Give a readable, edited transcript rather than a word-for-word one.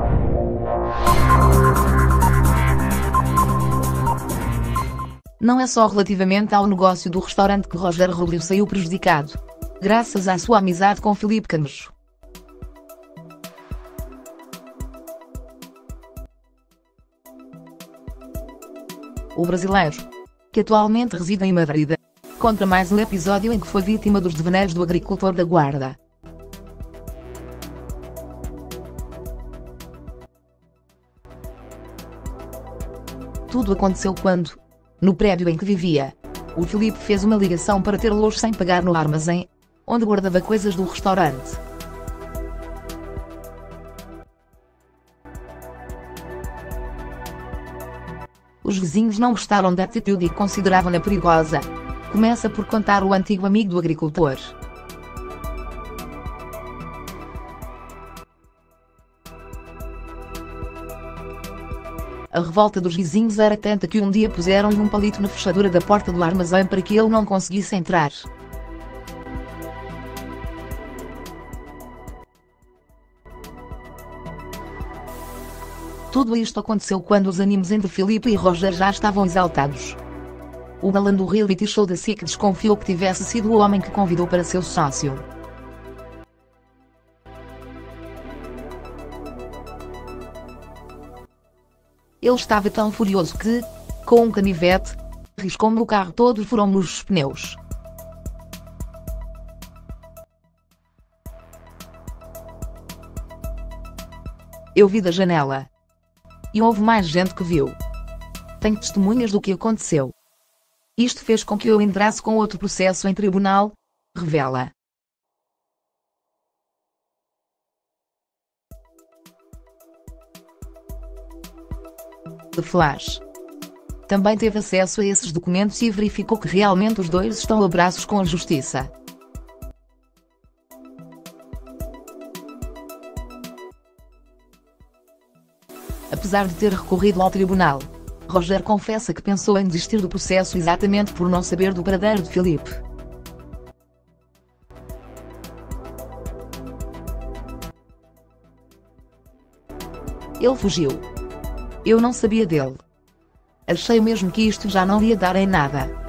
Não é só relativamente ao negócio do restaurante que Roger Rubio saiu prejudicado, graças à sua amizade com Filipe Camacho. O brasileiro, que atualmente reside em Madrid, conta mais um episódio em que foi vítima dos devaneios do agricultor da Guarda. Tudo aconteceu quando, no prédio em que vivia, o Filipe fez uma ligação para ter luz sem pagar no armazém, onde guardava coisas do restaurante. Os vizinhos não gostaram da atitude e consideravam-na perigosa. Começa por contar o antigo amigo do agricultor. A revolta dos vizinhos era tanta que um dia puseram-lhe um palito na fechadura da porta do armazém para que ele não conseguisse entrar. Tudo isto aconteceu quando os ânimos entre Filipe e Roger já estavam exaltados. O galã do reality show da SIC desconfiou que tivesse sido o homem que convidou para seu sócio. Ele estava tão furioso que, com um canivete, riscou-me o carro todo e furou-me os pneus. Eu vi da janela. E houve mais gente que viu. Tenho testemunhas do que aconteceu. Isto fez com que eu entrasse com outro processo em tribunal, revela. The Flash também teve acesso a esses documentos e verificou que realmente os dois estão a braços com a justiça. Apesar de ter recorrido ao tribunal, Roger confessa que pensou em desistir do processo exatamente por não saber do paradeiro de Filipe. Ele fugiu. Eu não sabia dele. Achei mesmo que isto já não ia dar em nada.